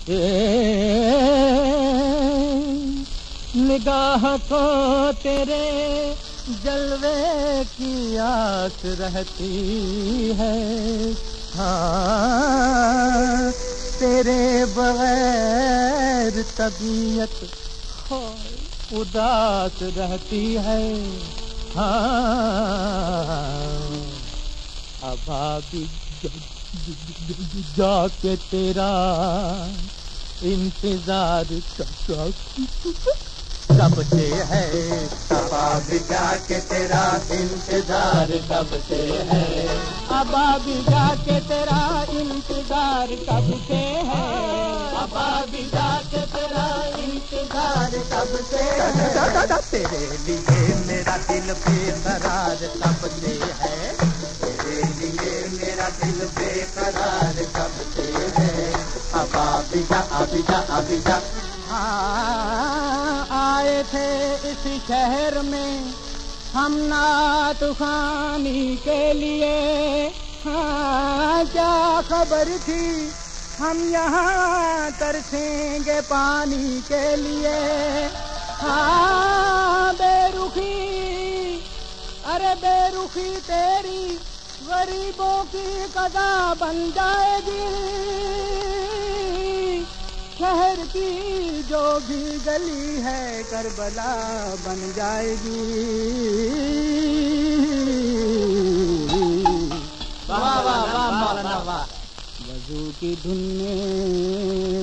निगाह को तेरे जलवे की आस रहती है। हाँ, तेरे बगैर तबीयत उदास रहती है। हाँ, अभागी जाके तेरा इंतजार कब से है। अभागी जाके तेरा इंतजार कब से है। अभागी जाके तेरा इंतजार कब से है। अभागी जाके तेरा इंतजार कब से है। तेरे लिए मेरा दिल बेकरार कब से है। तेरे लिए मेरा दिल बेकरार कब से है। अभागी जा अभी जा अभी जा। हाँ, आए थे इस शहर में हम नात खानी के लिए। हाँ, क्या खबर थी हम यहाँ तरसेंगे पानी के लिए। हाँ, बेरुखी अरे बेरुखी तेरी गरीबों की कदा बन जाएगी। शहर की जो भी गली है करबला बन जाएगी। वाह वाह वाह मौलाना वाह। वजू की धुन में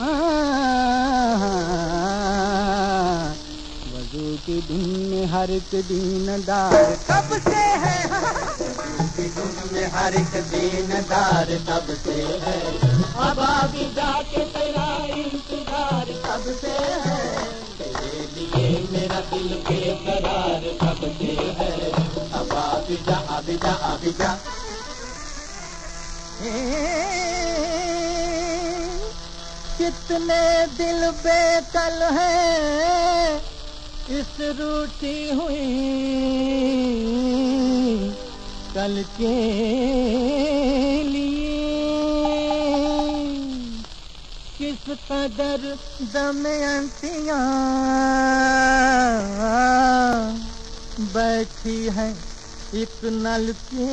वजू की धुन में हर एक दीनदार कब से है। वजू की धुन में हर एक दीनदार कब से है। अभागी जाके तेरा इंतजार कब से है। तेरे लिए मेरा दिल बेकरार कब से है। अभी जा अभी जा अभी जा। कितने दिल बेकल है इस रूठी हुई कल के लिए। किस कदर दमयंतियाँ बैठी है एक नल के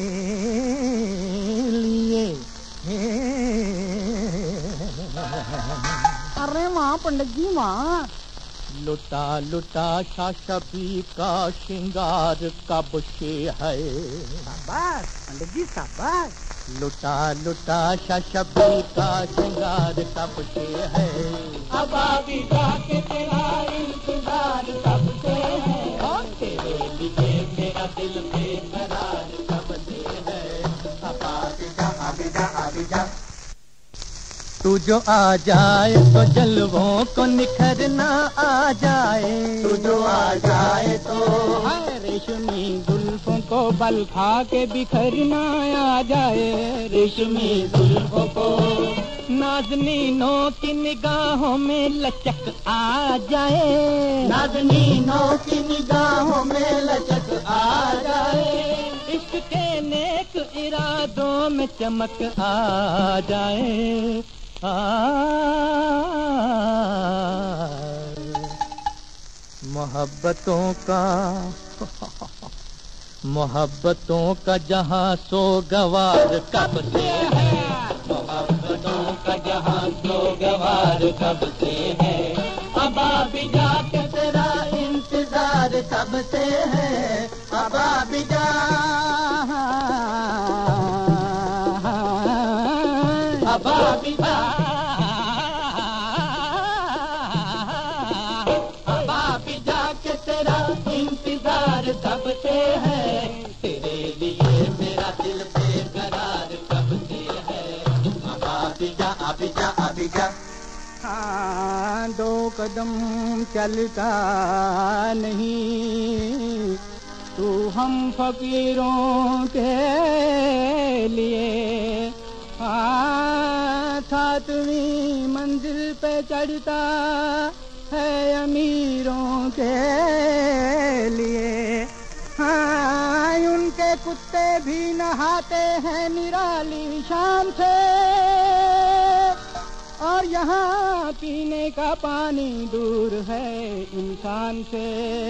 लिए। अरे माँ पंडित जी माँ। लुटा लुटा शाशबी का श्रृंगार कब से है। शाबाश पंडित जी शाबाश। लुटा लुटा शाशबी का श्रृंगार कब से है। अभागी जाके तेरा इंतजार कब से है। और तेरे लिए मेरा दिल बेकरार कब से है। अभी जा अभी जा अभी जा। तू जो आ जाए तो जलवों को निखरना आ जाए। तू जो आ जाए तो रेशमी जुल्फों को बल खा के बिखरना आ जाए। रेशमी जुल्फों को नाज़नीनों की निगाहों में लचक आ जाए। नाज़नीनों की निगाहों में लचक आ जाए। इश्क के नेक इरादों में चमक आ जाए। मोहब्बतों का जहां सोगवार कब से है। मोहब्बतों का जहां सोगवार कब से है। अभी जाके तेरा इंतजार कब से है। अभी जा अभी जा अभी जाके तेरा इंतजार कब से है। तेरे लिए मेरा दिल बेकरार कब से है। अभी जा अभी जा अभी जा। हाँ, दो कदम चलता नहीं तू हम फकीरों के लिए। हाँ, सातवीं मंजिल पे चढ़ता है अमीरों के लिए। हाँ, उनके कुत्ते भी नहाते हैं निराली शाम से। और और यहाँ पीने का पानी दूर है इंसान से।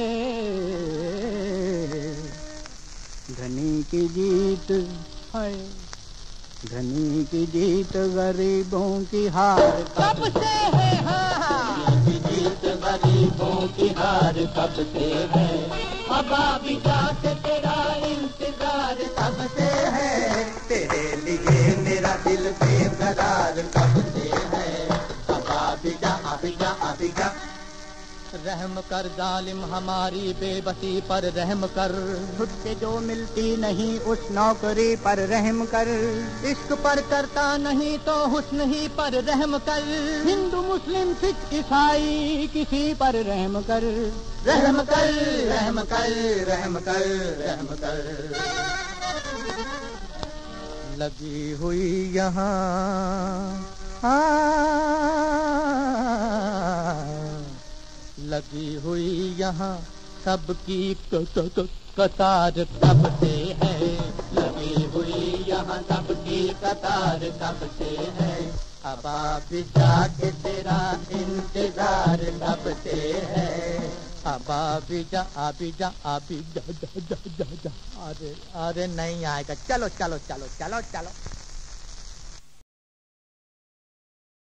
धनी की जीत है, धनी की जीत गरीबों की हार कब से है। हाँ, की जीत गरीबों की हार कब से है। अब भी जाके तेरा इंतजार कब से है। तेरे लिए मेरा दिल बेकरार कब से है। अब भी जा, अभी जा, अभी जा। रहम कर जालिम हमारी बेबसी पर रहम कर। खुद के जो मिलती नहीं उस नौकरी पर रहम कर। इश्क पर करता नहीं तो हुस्न ही पर रहम कर। हिंदू मुस्लिम सिख ईसाई किसी पर रहम कर। रहम कर, रहम कर, रहम कर, रहम कर। लगी हुई यहाँ लगी हुई यहाँ सबकी कतार कब से है। लगी हुई यहाँ सबकी कतार कब से है। अब भी जाके तेरा इंतजार कब से है। अब भी जा, अभी जा, अभी जा, जा, जा, जा, जा। अरे अरे नहीं आएगा। चलो चलो चलो चलो चलो।